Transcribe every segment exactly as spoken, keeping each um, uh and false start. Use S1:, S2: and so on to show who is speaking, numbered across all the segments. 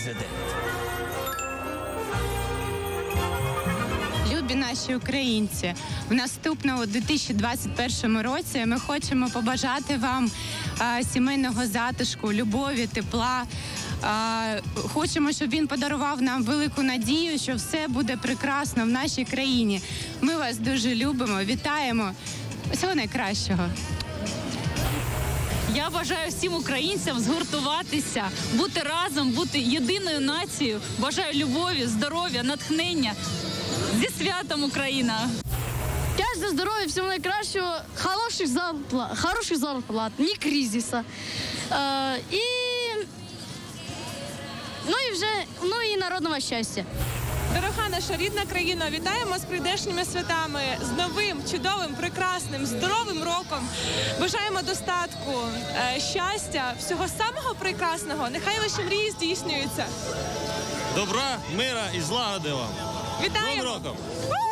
S1: президент.
S2: Любі наші українці, в наступному дві тисячі двадцять першому році ми хочемо побажати вам а, сімейного затишку, любові, тепла. А, хочемо, щоб він подарував нам велику надію, що все буде прекрасно в нашій країні. Ми вас дуже любимо, вітаємо. Всього найкращого.
S3: Я бажаю всім українцям згуртуватися, бути разом, бути єдиною нацією. Бажаю любові, здоров'я, натхнення. Зі святом, Україна!
S4: Щастя, здоров'я, всього найкращого, хороших зарплат, хороших зарплат, ні кризиса. Е, і, ну і вже, ну і народного щастя.
S5: Дорога наша рідна країна, вітаємо з прийдешніми святами, з новим, чудовим, прекрасним, здоровим роком. Бажаємо достатку, щастя, всього самого прекрасного. Нехай ваші мрії здійснюються.
S6: Добра, мира і злагоди вам.
S5: Вітаємо!
S6: З Новим роком!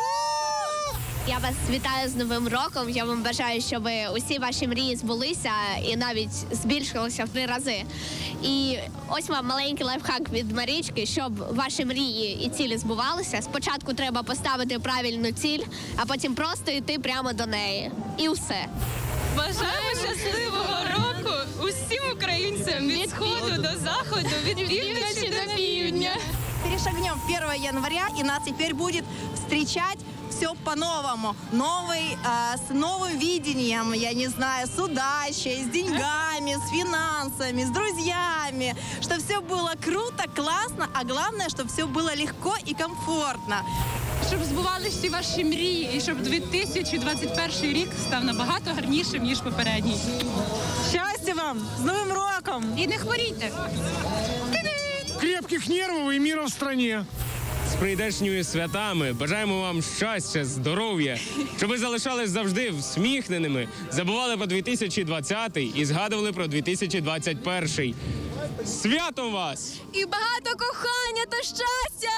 S7: Я вас вітаю з Новим роком. Я вам бажаю, щоб усі ваші мрії збулися і навіть збільшилися в три рази. І ось вам маленький лайфхак від Марічки, щоб ваші мрії і цілі збувалися. Спочатку треба поставити правильну ціль, а потім просто йти прямо до неї. І все.
S5: Бажаємо щасливого року усім українцям від сходу до заходу, від півночі до півдня.
S8: Перешагнем первого января, и нас теперь будет встречать все по-новому. Новый, э, с новым видением, я не знаю, с удачей, с деньгами, с финансами, с друзьями. Чтобы все было круто, классно, а главное, чтобы все было легко и комфортно.
S2: Щоб збувалися всі ваші мрії і щоб дві тисячі двадцять перший рік став набагато гарнішим, ніж попередній.
S8: Щастя вам! З Новим роком!
S2: І не хворійте!
S9: Крепких нервів і мира в стране.
S10: З прийдешніми святами бажаємо вам щастя, здоров'я, щоб ви залишались завжди всміхненими, забували про дві тисячі двадцятий і згадували про дві тисячі двадцять перший. Святом вас!
S7: І багато кохання та щастя!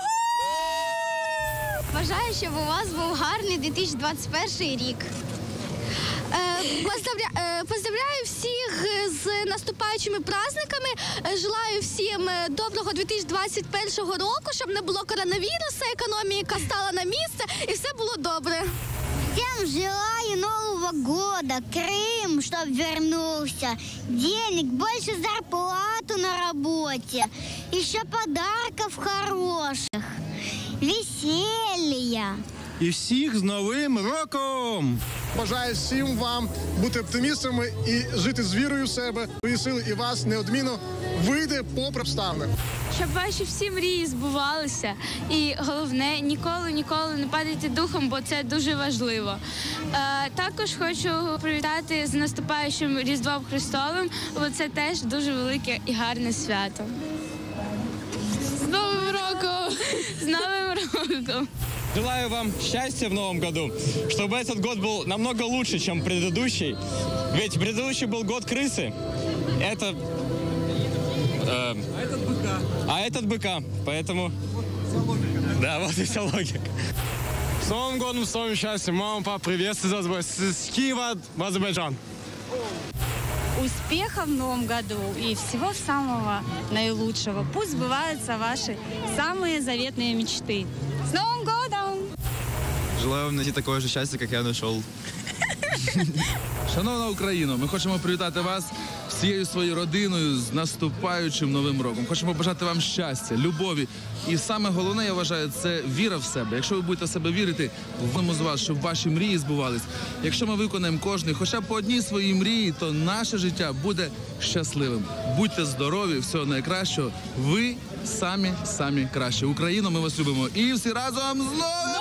S4: Бажаю, щоб у вас був гарний дві тисячі двадцять перший рік. Поздравляю всіх з наступаючими праздниками. Желаю всім доброго дві тисячі двадцять першого року, щоб не було коронавірусу, економіка стала на місце і все було добре.
S11: Всем желаю Нового года, Крым, чтоб вернулся, денег, больше зарплату на работе, еще подарков хороших, веселья.
S9: І всіх з Новим роком!
S12: Бажаю всім вам бути оптимістами і жити з вірою в себе, свої сили і вас неодмінно вийде попри обставини.
S4: Щоб ваші всі мрії збувалися. І головне, ніколи, ніколи не падайте духом, бо це дуже важливо. Е, також хочу привітати з наступаючим Різдвом Христовим, бо це теж дуже велике і гарне свято. З Новим роком! З Новим роком!
S6: Желаю вам счастья в новом году, чтобы этот год был намного лучше, чем предыдущий. Ведь предыдущий был год крысы. Это... Э, а этот быка. А этот быка. Поэтому... Да, вот и вся логика.
S9: С Новым годом, с новым счастьем. Мама, папа, приветствую вас с Киева в Азербайджан.
S2: Успехов в новом году и всего самого наилучшего. Пусть сбываются ваши самые заветные мечты. С Новым годом!
S13: Желаю вам найти такое же счастье, как я нашел.
S14: Шановна Україно, ми хочемо привітати вас всією своєю родиною з наступаючим Новим роком. Хочемо побажати вам щастя, любові. І саме головне, я вважаю, це віра в себе. Якщо ви будете в себе вірити, вимагаємо з вас, щоб ваші мрії збувались. Якщо ми виконаємо кожний хоча б по одній своїй мрії, то наше життя буде щасливим. Будьте здорові, всього найкращого. Ви самі-самі краще. Україно, ми вас любимо. І всі разом з Новим!